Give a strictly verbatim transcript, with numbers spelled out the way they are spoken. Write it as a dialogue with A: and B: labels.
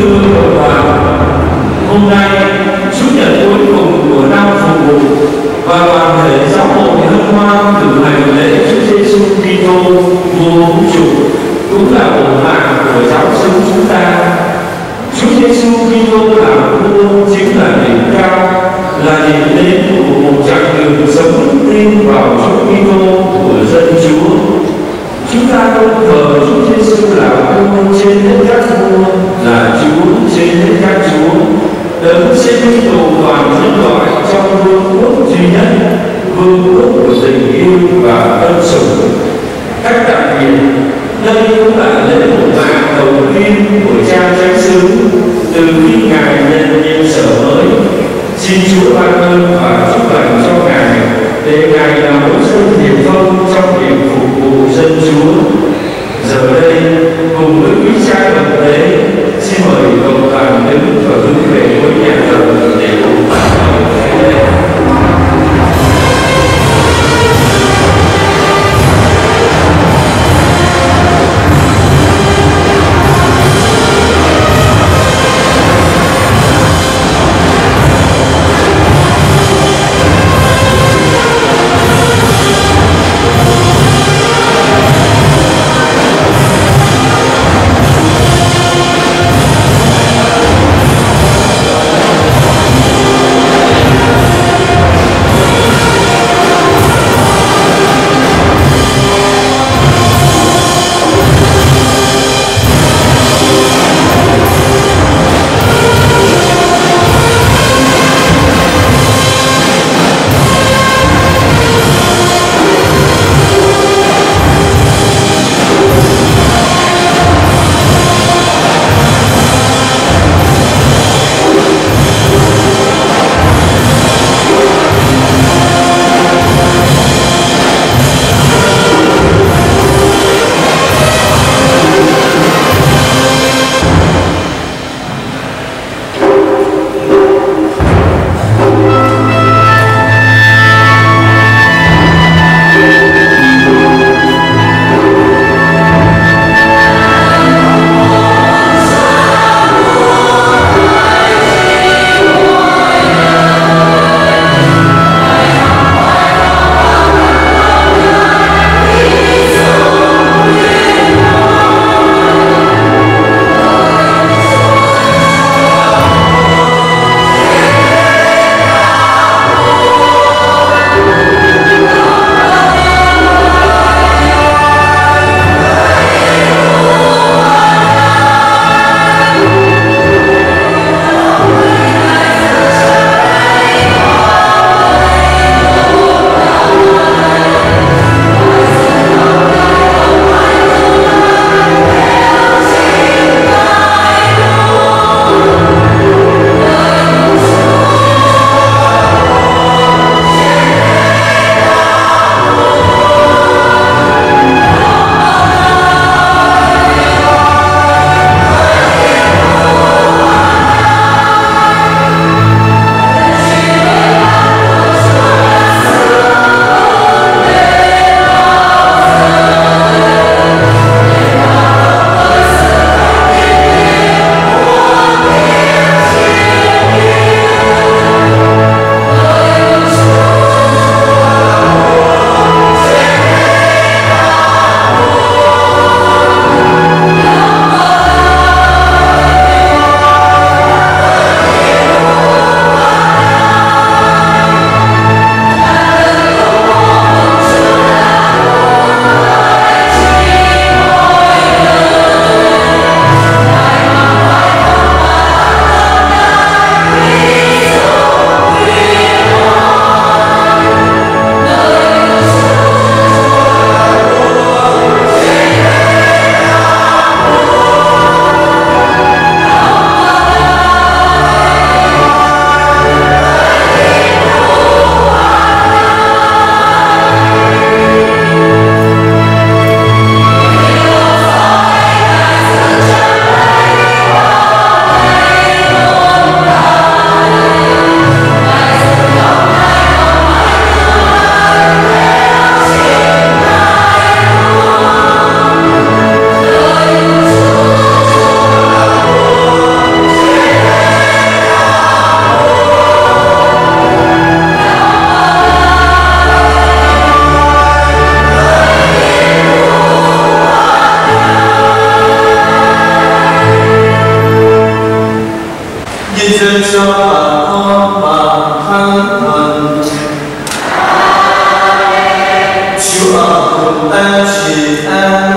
A: thưa Cộng đoàn, hôm nay Chủ nhật cuối cùng của năm phục vụ và toàn thể giáo hội hân hoan cử hành lễ Chúa Giêsu Kitô vua vũ trụ cũng là bổn mạng của giáo xứ chúng ta. Chúa Giêsu Kitô làm vua chính là đỉnh cao, là điểm đến của một chặng đường sống tin vào Chúa Kitô của dân Chúa. Chúng ta tôn thờ Chúa Giêsu là vua trên hết các vua, là Chúa trên hết các chúa, đấng sẽ quy tụ toàn nhân loại trong vương quốc duy nhất, vương quốc của tình yêu và ân sủng. Cách đặc biệt, đây cũng là lễ bổn mạng đầu tiên của cha chánh xứ từ khi Ngài nhận nhiệm sở mới. Xin Chúa ban ơn và chúc lành cho Ngài để Ngài là một dân hiệp phong trong việc phục vụ dân Chúa. Giờ đây, cùng với quý cha bậc tế, xin mời cộng đoàn đứng và hướng về ngôi nhà thờ để cùng bắt đầu thánh lễ.
B: Hãy subscribe cho kênh Ghiền Mì Gõ để không bỏ lỡ cho bà con bà khăn thần. Chúa ở cùng ta chỉ an